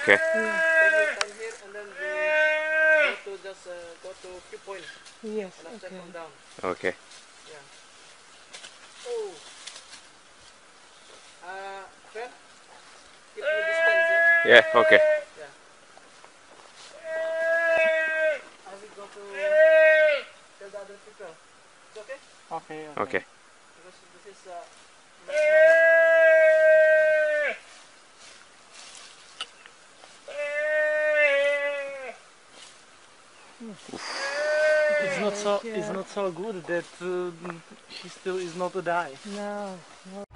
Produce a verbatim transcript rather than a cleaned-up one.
Okay. Yeah. Take your time here and then we go to just uh, go to few points. Yes. And after Okay. come down. Okay. Yeah. Oh. Uh, friend, keep your distance. Yeah. Yeah. Okay. Yeah. I will go to tell the other people. It's okay? Okay. Okay. Because this is uh. night It's not so. It's not so good that uh, she still is not a die. No. No.